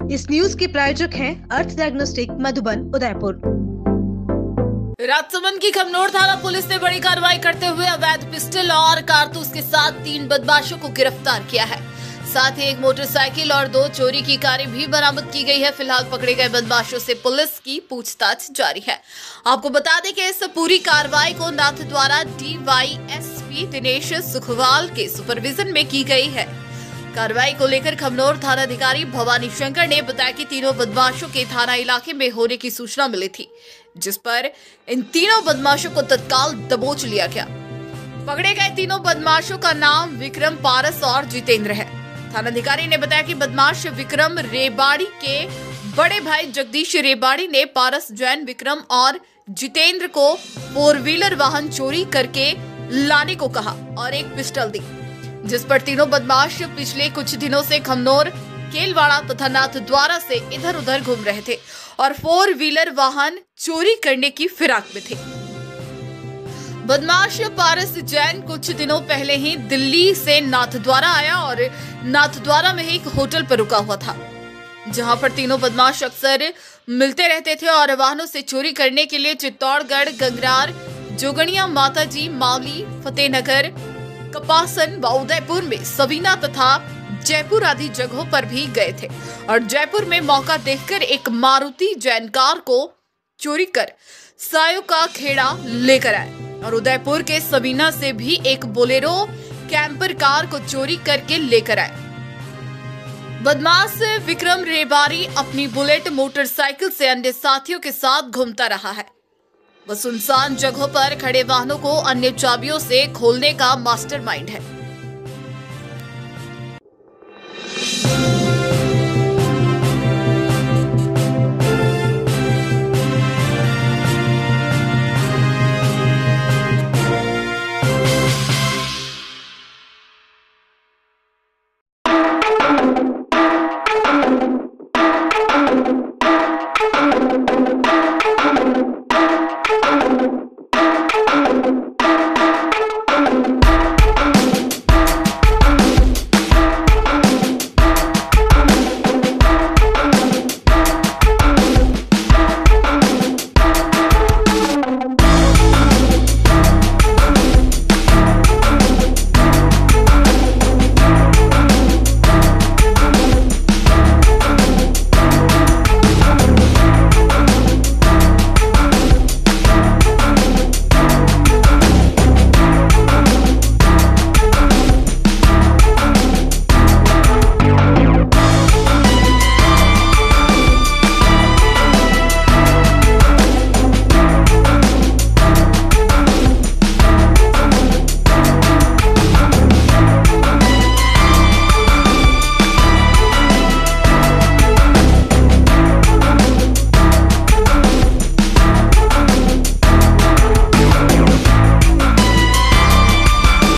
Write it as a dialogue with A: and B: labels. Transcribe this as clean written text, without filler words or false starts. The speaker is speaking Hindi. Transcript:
A: इस न्यूज के प्रायोजक हैं अर्थ डायग्नोस्टिक मधुबन उदयपुर।
B: राजसमंद की खमनोर थाना पुलिस ने बड़ी कार्रवाई करते हुए अवैध पिस्टल और कारतूस के साथ 3 बदमाशों को गिरफ्तार किया है। साथ ही एक मोटरसाइकिल और 2 चोरी की कारें भी बरामद की गई है। फिलहाल पकड़े गए बदमाशों से पुलिस की पूछताछ जारी है। आपको बता दें कि इस पूरी कार्रवाई को नाथद्वारा DYSP दिनेश सुखवाल के सुपरविजन में की गई है। कार्रवाई को लेकर खमनोर थाना अधिकारी भवानी शंकर ने बताया कि तीनों बदमाशों के थाना इलाके में होने की सूचना मिली थी, जिस पर इन तीनों बदमाशों को तत्काल दबोच लिया गया। पकड़े गए तीनों बदमाशों का नाम विक्रम, पारस और जितेंद्र है। थाना अधिकारी ने बताया कि बदमाश विक्रम रेबाड़ी के बड़े भाई जगदीश रेबाड़ी ने पारस, जैन, विक्रम और जितेंद्र को 4 व्हीलर वाहन चोरी करके लाने को कहा और एक पिस्टल दी, जिस पर तीनों बदमाश पिछले कुछ दिनों से खमनोर, केलवाड़ा तथा नाथद्वारा से इधर उधर घूम रहे थे और 4 व्हीलर वाहन चोरी करने की फिराक में थे। बदमाश पारस जैन कुछ दिनों पहले ही दिल्ली से नाथद्वारा आया और नाथद्वारा में ही एक होटल पर रुका हुआ था, जहां पर तीनों बदमाश अक्सर मिलते रहते थे और वाहनों से चोरी करने के लिए चित्तौड़गढ़, गंगरार, जोगणिया माताजी, मावली, फतेहनगर, कपासन व उदयपुर में सबीना तथा जयपुर आदि जगहों पर भी गए थे और जयपुर में मौका देखकर एक मारुति जैन कार को चोरी कर सायों का खेड़ा लेकर आए और उदयपुर के सबीना से भी एक बोलेरो कैंपर कार को चोरी करके लेकर आए। बदमाश विक्रम रेबारी अपनी बुलेट मोटरसाइकिल से अन्य साथियों के साथ घूमता रहा है। वह सुनसान जगहों पर खड़े वाहनों को अन्य चाबियों से खोलने का मास्टरमाइंड है।